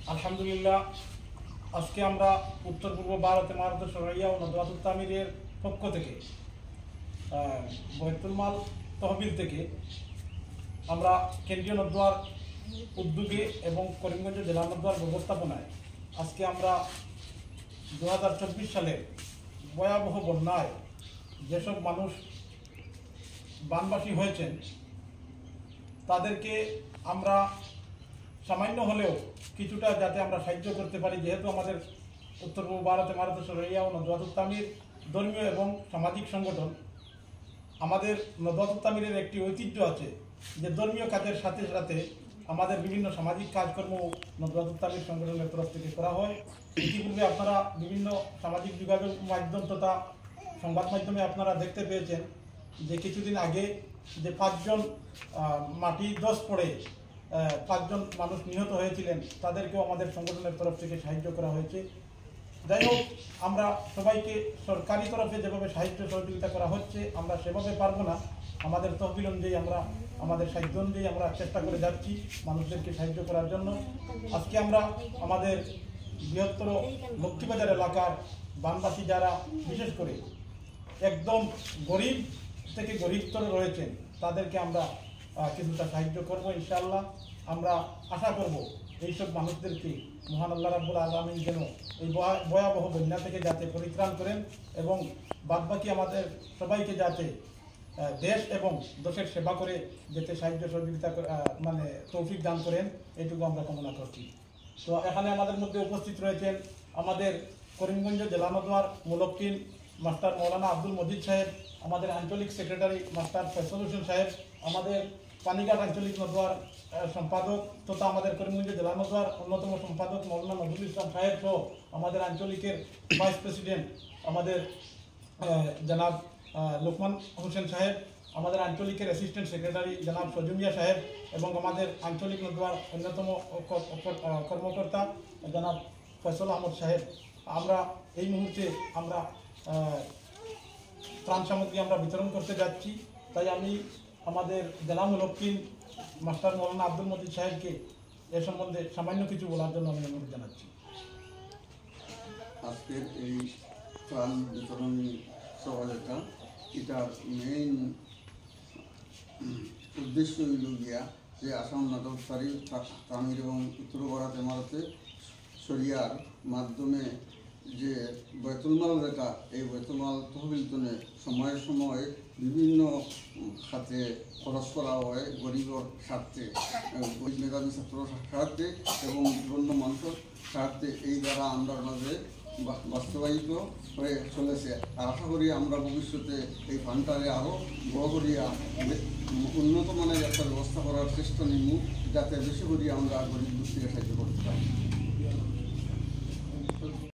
আলহামদুলিল্লাহ, আজকে আমরা উত্তর পূর্ব ভারতে মারুত সরাইয়া ও নদওয়াতুত তামিরের পক্ষ থেকে বৈতুল মাল তহবিল থেকে আমরা কেন্দ্রীয় নদওয়ার উদ্যোগে এবং করিমগঞ্জ জেলা নদওয়ার ব্যবস্থাপনায় আজকে আমরা 2024 সালের ভয়াবহ বন্যায় যেসব মানুষ বানবাসী হয়েছেন তাদেরকে আমরা সামান্য হলেও কিছুটা যাতে আমরা সাহায্য করতে পারি, যেহেতু আমাদের উত্তর পূর্ব ভারতে মারুত সরাইয়া ও নদওয়াতুত তামির ধর্মীয় এবং সামাজিক সংগঠন। আমাদের নদওয়াতুত তামিরের একটি ঐতিহ্য আছে যে ধর্মীয় কাজের সাথে সাথে আমাদের বিভিন্ন সামাজিক কাজকর্ম নদওয়াতুত তামির সংগঠনের তরফ থেকে করা হয়। ইতিপূর্বে আপনারা বিভিন্ন সামাজিক যোগাযোগ মাধ্যম তথা সংবাদ মাধ্যমে আপনারা দেখতে পেয়েছেন যে কিছুদিন আগে যে 5 জন মাটি ধস পড়ে 5 জন মানুষ নিহত হয়েছিলেন, তাদেরকেও আমাদের সংগঠনের তরফ থেকে সাহায্য করা হয়েছে। যাই হোক, আমরা সবাইকে সরকারি তরফে যেভাবে সাহায্য সহযোগিতা করা হচ্ছে আমরা সেভাবে পারবো না। আমাদের তহবিল অনুযায়ী আমরা আমাদের সাহায্য অনুযায়ী আমরা চেষ্টা করে যাচ্ছি মানুষদেরকে সাহায্য করার জন্য। আজকে আমরা আমাদের বৃহত্তর লক্ষ্মীবাজার এলাকার বানবাসী যারা বিশেষ করে একদম গরিব থেকে গরিবতর রয়েছেন তাদেরকে আমরা কিছুটা সাহায্য করব ইনশাআল্লাহ। আমরা আশা করব এইসব মানুষদেরকে মহান আল্লাহ রাব্বুল আলামিন যেন এই ভয়াবহ বন্যা থেকে যাতে পরিত্রাণ করেন এবং বাদবাকি আমাদের সবাইকে যাতে দেশ এবং দেশের সেবা করে যেতে সাহায্য সহযোগিতা মানে তৌফিক দান করেন, এইটুকু আমরা কামনা করছি। তো এখানে আমাদের মধ্যে উপস্থিত রয়েছেন আমাদের করিমগঞ্জ জেলা নদওয়ার মুলক্কিন মাস্টার মৌলানা আব্দুল মজিদ সাহেব, আমাদের আঞ্চলিক সেক্রেটারি মাস্টার ফয়সল হোসেন সাহেব, আমাদের পানিঘাট আঞ্চলিক নদওয়ার সম্পাদক তথা আমাদের করিমগঞ্জ জেলা নদওয়ার অন্যতম সম্পাদক মৌলানা নজরুল ইসলাম সাহেব সহ আমাদের আঞ্চলিকের ভাইস প্রেসিডেন্ট আমাদের জনাব লোকমান হোসেন সাহেব, আমাদের আঞ্চলিকের অ্যাসিস্ট্যান্ট সেক্রেটারি জনাব সজুমিয়া সাহেব এবং আমাদের আঞ্চলিক নদওয়ার অন্যতম কর্মকর্তা জনাব ফয়সল আহমদ সাহেব। আমরা এই মুহূর্তে আমরা ত্রাণ সামগ্রী আমরা বিতরণ করতে যাচ্ছি। তাই আমি আমাদের জেলা মুলক্কিন মাস্টার মৌলানা আব্দুল মজিদ সাহেবকে এ সম্বন্ধে সামান্য কিছু বলার জন্য আমি অনুরোধ জানাচ্ছি। আজকের এই ত্রাণ বিতরণ সহায়তা এটার মেইন উদ্দেশ্য হইল গিয়া যে আসাম নদওয়াত তামির এবং উত্তর ভারত ইমারতে শরিয়ার মাধ্যমে যে বৈতুল মাল রেখা, এই বৈতুল মাল তহবিলতনে সময়ে সময়ে বিভিন্ন খাতে খরচ করা হয় গরিবর স্বার্থে, মেধাবী ছাত্র স্বার্থে এবং বিভিন্ন মানুষের স্বার্থে। এই দ্বারা আমরা মাঝে বাস্তবায়িত হয়ে চলেছে। আর আশা করি আমরা ভবিষ্যতে এই ফান্ডটারে আরও বড় করিয়া উন্নত মানের একটা ব্যবস্থা করার চেষ্টা নিব, যাতে বেশি করিয়া আমরা গরিব দুঃখীকে সাহায্য করতে পারি।